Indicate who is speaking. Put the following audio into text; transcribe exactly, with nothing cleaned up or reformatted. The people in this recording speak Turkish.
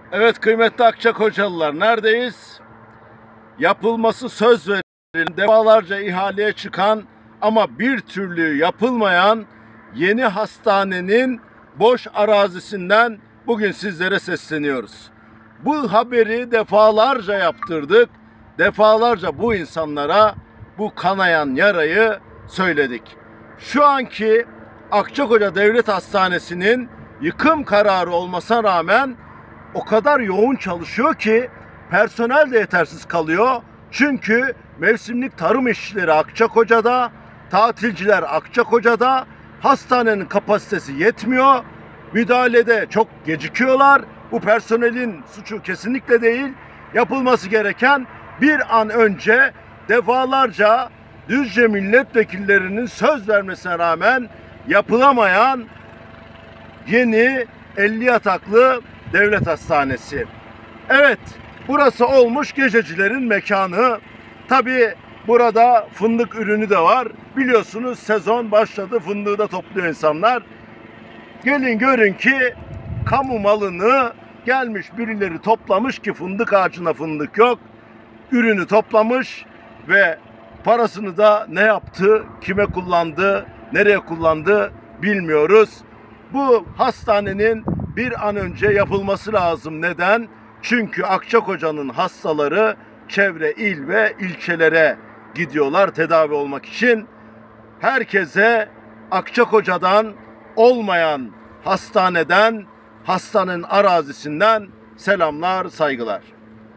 Speaker 1: Evet kıymetli Akçakocalılar, neredeyiz? Yapılması söz verilen, defalarca ihaleye çıkan ama bir türlü yapılmayan yeni hastanenin boş arazisinden bugün sizlere sesleniyoruz. Bu haberi defalarca yaptırdık. Defalarca bu insanlara bu kanayan yarayı söyledik. Şu anki Akçakoca Devlet Hastanesi'nin yıkım kararı olmasına rağmen o kadar yoğun çalışıyor ki personel de yetersiz kalıyor. Çünkü mevsimlik tarım işçileri Akçakoca'da, tatilciler Akçakoca'da, hastanenin kapasitesi yetmiyor. Müdahalede çok gecikiyorlar. Bu personelin suçu kesinlikle değil. Yapılması gereken bir an önce defalarca Düzce milletvekillerinin söz vermesine rağmen yapılamayan yeni elli yataklı devlet hastanesi. Evet, burası olmuş gececilerin mekanı. Tabii burada fındık ürünü de var. Biliyorsunuz sezon başladı, fındığı da topluyor insanlar. Gelin görün ki kamu malını gelmiş birileri toplamış ki fındık ağacına fındık yok. Ürünü toplamış ve parasını da ne yaptı, kime kullandı, nereye kullandı bilmiyoruz. Bu hastanenin bir an önce yapılması lazım. Neden? Çünkü Akçakoca'nın hastaları çevre il ve ilçelere gidiyorlar tedavi olmak için. Herkese Akçakoca'dan olmayan hastaneden, hastanın arazisinden selamlar, saygılar.